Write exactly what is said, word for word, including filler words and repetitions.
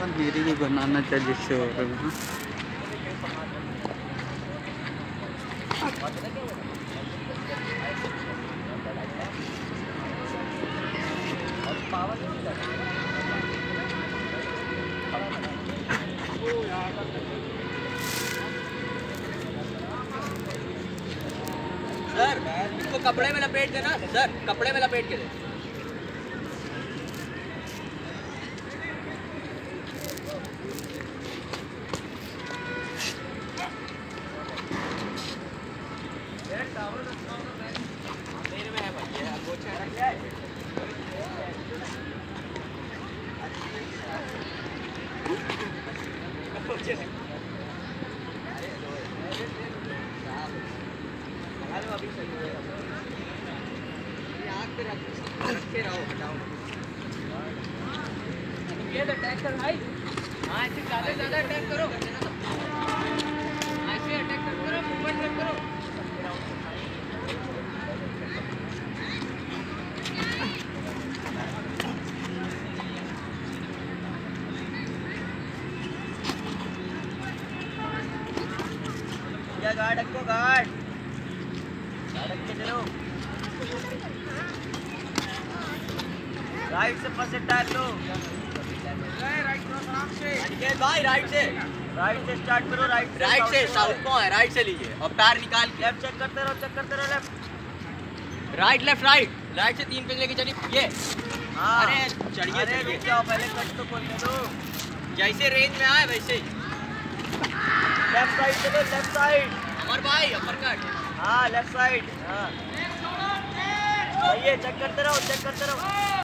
मेरी भी बनाना चाहिए जिससे हो रहा है। सर इसको कपड़े में लपेट देना सर, कपड़े में लपेट के दे। मेरे में है भाई, ये वो है। अभी सही है, आग पे रखे रहो, हटाओ। ये अटैक कर भाई, हाँ ऐसे ज़्यादा ज़्यादा अटैक करो, ऐसे अटैक करो, मूवमेंट करो। क्या गार्ड रखो, गार्ड के चलो। राइट से फर्स्ट टायर लो, राइट आराम से अनिकेत भाई, राइट से राइट से स्टार्ट करो, राइट राइट से साउथ को है, राइट से लीजिए और पैर निकाल के लेफ्ट चेक करते रहो, चेक करते रहो, left right left right right से तीन पे लेके चलिए। ये हाँ अरे चढ़िए चढ़िए, जाओ पहले कट तो खोलने दो, जैसे रेंज में आए वैसे ही। लेफ्ट साइड चलो, लेफ्ट साइड अमर भाई, अपर कट, हाँ लेफ्ट साइड, हाँ ये चेक करते रहो, चेक करते रहो।